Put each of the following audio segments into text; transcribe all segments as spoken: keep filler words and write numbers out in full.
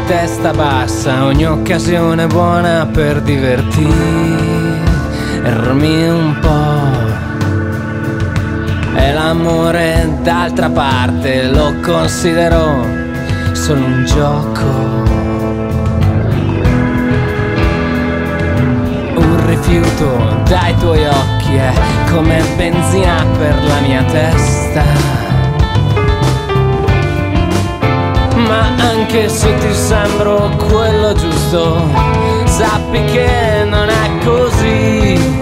testa bassa, ogni occasione buona per divertirmi un po'. E l'amore d'altra parte lo considero solo un gioco, un rifiuto dai tuoi occhi è come benzina per la mia testa. Ma anche se ti sembro quello giusto, sappi che non è così.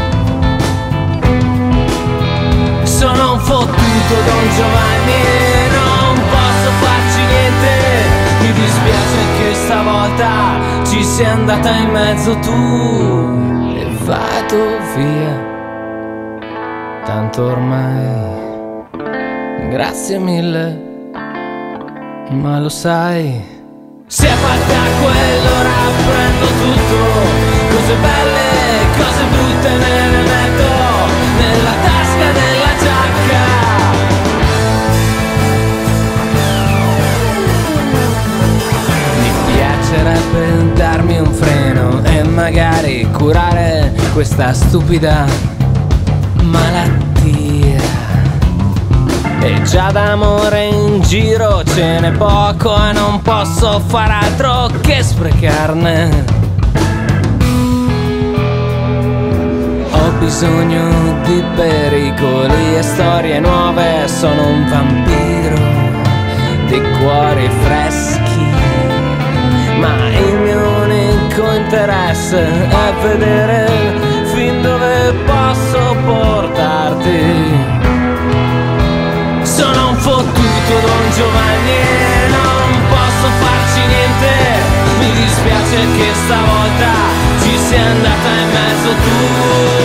Sono un fottuto Don Giovanni e non posso farci niente. Mi dispiace che stavolta ci sia andata in mezzo tu. E vado via, tanto ormai. Grazie mille, ma lo sai, se a parte a quell'ora prendo tutto, cose belle, cose brutte me ne metto nella tasca della giacca. Mi piacerebbe darmi un freno e magari curare questa stupida malattia. E già d'amore in giro ce n'è poco e non posso far altro che sprecarne. Ho bisogno di pericoli e storie nuove, sono un vampiro di cuori freschi. Ma il mio unico interesse è vedere fin dove posso portarti. Sono un fottuto Don Giovanni e non posso farci niente. Mi dispiace che stavolta ci sia andata in mezzo tu.